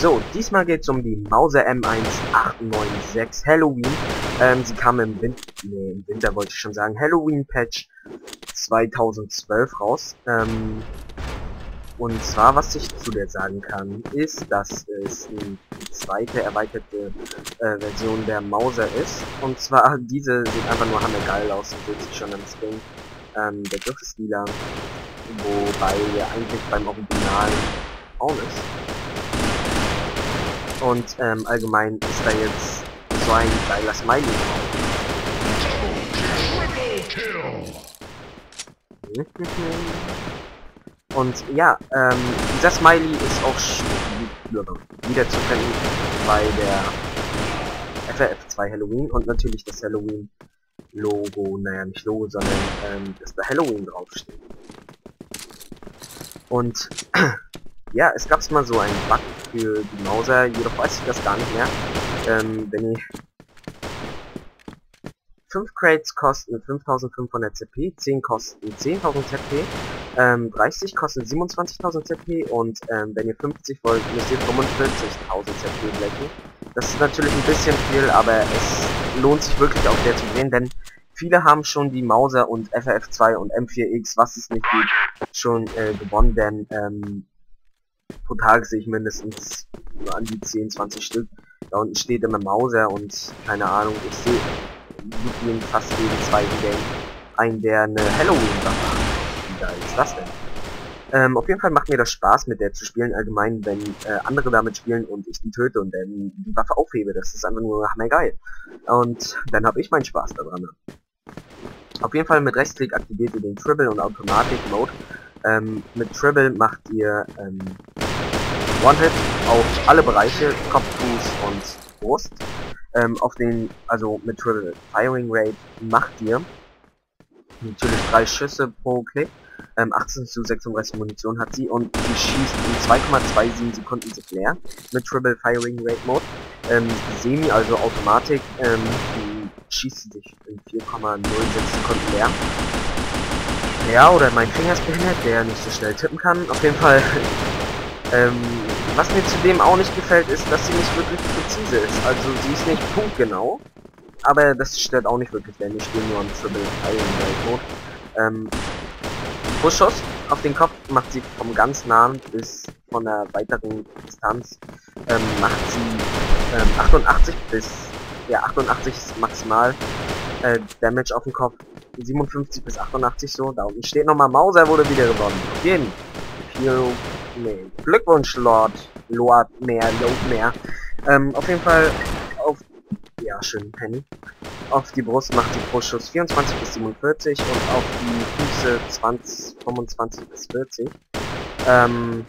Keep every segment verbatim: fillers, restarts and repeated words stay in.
So, diesmal geht es um die Mauser M eins acht neun sechs Halloween. Ähm, sie kam im Winter, nee, im Winter wollte ich schon sagen, Halloween Patch zweitausendzwölf raus. Ähm, und zwar, was ich zu der sagen kann, ist, dass es eine zweite erweiterte äh, Version der Mauser ist. Und zwar, diese sieht einfach nur hammergeil aus, und seht sich schon am Skin. Ähm, der Griff ist lila, wobei er eigentlich beim Original braun ist. Und ähm, allgemein ist da jetzt so ein geiler Smiley drauf. Und ja, ähm, dieser Smiley ist auch wieder zu finden bei der F R F zwei Halloween und natürlich das Halloween Logo, naja nicht Logo, sondern ähm, dass da Halloween draufsteht. Und ja, es gab mal so einen Bug für die Mauser, jedoch weiß ich das gar nicht mehr. Ähm, wenn ich fünf Crates kosten fünftausendfünfhundert Z P, zehn kosten zehntausend Z P, ähm, dreißig kosten siebenundzwanzigtausend Z P und ähm, wenn ihr fünfzig wollt, müsst ihr fünfundvierzigtausend Z P blechen. Das ist natürlich ein bisschen viel, aber es lohnt sich wirklich auf der zu gehen, denn viele haben schon die Mauser und F R F zwei und M vier X, was es nicht gibt, schon äh, gewonnen, denn ähm, pro Tag sehe ich mindestens an die zehn, zwanzig Stück. Da unten steht immer Mauser und keine Ahnung, ich sehe in fast jeden zweiten Game ein, der eine Halloween-Waffe hat. Wie geil ist das denn? Ähm, auf jeden Fall macht mir das Spaß, mit der zu spielen, allgemein, wenn äh, andere damit spielen und ich die töte und dann die Waffe aufhebe. Das ist einfach nur hammergeil. Und dann habe ich meinen Spaß daran. Auf jeden Fall mit Rechtsklick aktiviert ihr den Tribble und Automatik-Mode. Ähm, mit Tribble macht ihr ähm, One-Hit auf alle Bereiche, Kopf, Fuß und Brust. Ähm, auf den, also mit Tribble Firing Rate macht ihr natürlich drei Schüsse pro Klick. Ähm, achtzehn zu sechsunddreißig Munition hat sie und sie schießt in zwei Komma siebenundzwanzig Sekunden sich leer mit Tribble Firing Rate Mode. Ähm, Semi, also Automatik, ähm, die schießt sich in vier Komma null sechs Sekunden leer. Ja, oder mein Finger ist behindert, der nicht so schnell tippen kann. Auf jeden Fall, ähm, was mir zudem auch nicht gefällt, ist, dass sie nicht wirklich präzise ist. Also sie ist nicht punktgenau, aber das stört auch nicht wirklich, denn ich spiele nur im Triple Firing Rate Mode. Ähm, pro Schuss auf den Kopf macht sie vom ganz nahen bis von der weiteren Distanz, ähm, macht sie ähm, achtundachtzig bis, ja achtundachtzig ist maximal äh, Damage auf den Kopf, siebenundfünfzig bis achtundachtzig so, da unten steht nochmal Mauser wurde wieder gewonnen, auf jeden Fall. Nee. Glückwunsch, Lord, Lord mehr, Lord mehr. Ähm, auf jeden Fall auf, ja, schön, Penny. Auf die Brust macht sie pro Schuss vierundzwanzig bis siebenundvierzig und auf die Füße zwanzig, fünfundzwanzig bis vierzig. Ähm,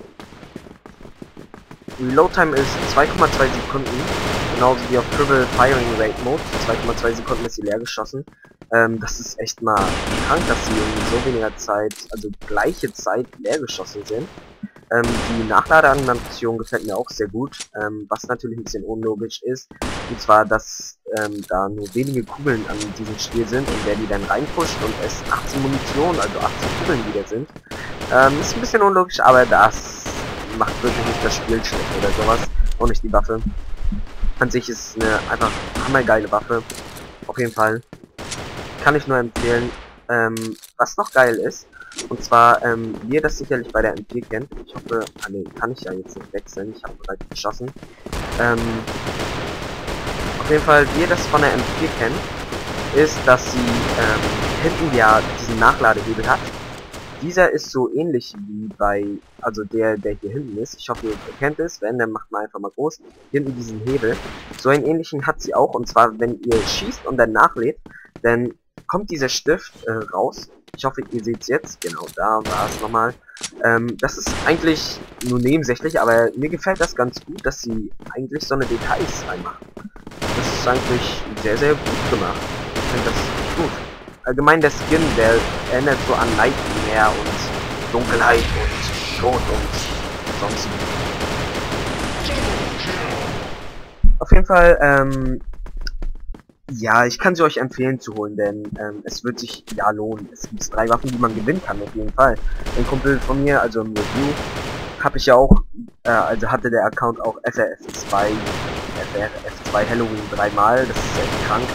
Reload Time ist zwei Komma zwei Sekunden, genauso wie auf Triple Firing Rate Mode. zwei Komma zwei Sekunden ist sie leer geschossen. Ähm, das ist echt mal krank, dass sie in so weniger Zeit, also gleiche Zeit leer geschossen sind. Ähm, die Nachladeanimation gefällt mir auch sehr gut, ähm, was natürlich ein bisschen unlogisch ist, und zwar, dass ähm, da nur wenige Kugeln an diesem Spiel sind und wer die dann reinpusht und es achtzehn Munition, also achtzehn Kugeln wieder sind, ähm, ist ein bisschen unlogisch, aber das macht wirklich nicht das Spiel schlecht oder sowas, auch nicht die Waffe. An sich ist eine einfach hammergeile Waffe, auf jeden Fall, kann ich nur empfehlen. Ähm, was noch geil ist, und zwar, ähm, wie ihr das sicherlich bei der M vier kennt, ich hoffe, ah ne, kann ich ja jetzt nicht wechseln, ich habe bereits geschossen, ähm, auf jeden Fall, wie ihr das von der M vier kennt, ist, dass sie, ähm, hinten ja diesen Nachladehebel hat. Dieser ist so ähnlich wie bei, also der, der hier hinten ist, ich hoffe, ihr kennt es, wenn, dann macht man einfach mal groß, hinten diesen Hebel, so einen ähnlichen hat sie auch, und zwar, wenn ihr schießt und dann nachlädt, dann kommt dieser Stift äh, raus. Ich hoffe, ihr seht es jetzt. Genau, da war es nochmal. Ähm, das ist eigentlich nur nebensächlich, aber mir gefällt das ganz gut, dass sie eigentlich so eine Details reinmachen. Das ist eigentlich sehr, sehr gut gemacht. Ich finde das gut. Allgemein der Skin, der erinnert so an Nightmare und Dunkelheit und Tod und sonst. Auf jeden Fall, ähm, ja, ich kann sie euch empfehlen zu holen, denn ähm, es wird sich ja lohnen. Es gibt drei Waffen, die man gewinnen kann, auf jeden Fall. Ein Kumpel von mir, also im Review, habe ich ja auch Äh, also hatte der Account auch F R F zwei, F R F zwei Halloween dreimal, das ist echt krank.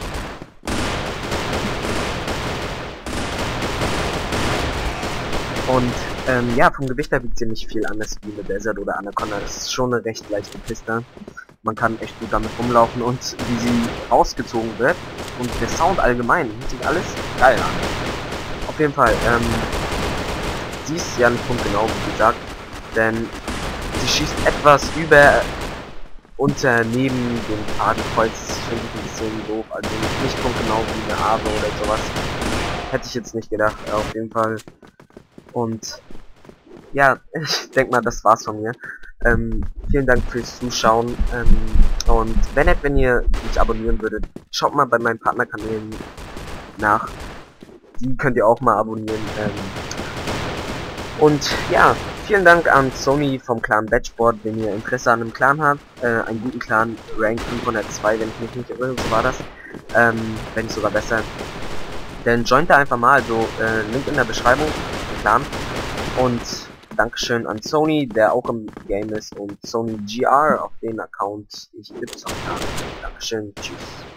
Und ähm, ja, vom Gewicht her wiegt sie nicht viel anders wie eine Desert oder Anaconda. Das ist schon eine recht leichte Piste. Man kann echt gut damit rumlaufen und wie sie rausgezogen wird und der Sound allgemein, hört sich alles geil an. Auf jeden Fall, ähm, sie ist ja nicht punktgenau, wie gesagt, denn sie schießt etwas über unter neben dem Fadenkreuz. Das finde ich ein bisschen doof, also nicht punktgenau wie eine Ave oder sowas. Hätte ich jetzt nicht gedacht, auf jeden Fall. Und ja, ich denke mal, das war's von mir. Ähm, vielen Dank fürs Zuschauen. Ähm, und wenn nett, wenn ihr mich abonnieren würdet, schaut mal bei meinen Partnerkanälen nach. Die könnt ihr auch mal abonnieren. Ähm, und ja, vielen Dank an Sony vom Clan Batchboard, wenn ihr Interesse an einem Clan habt. Äh, einen guten Clan, Rank fünfhundertzwei, wenn ich mich nicht irre, so war das. Ähm, wenn nicht sogar besser. Dann joint da einfach mal, also äh, Link in der Beschreibung, Clan. Und Dankeschön an Sony, der auch im Game ist, und Sony G R, auf den Account ich gezockt habe. Dankeschön, tschüss.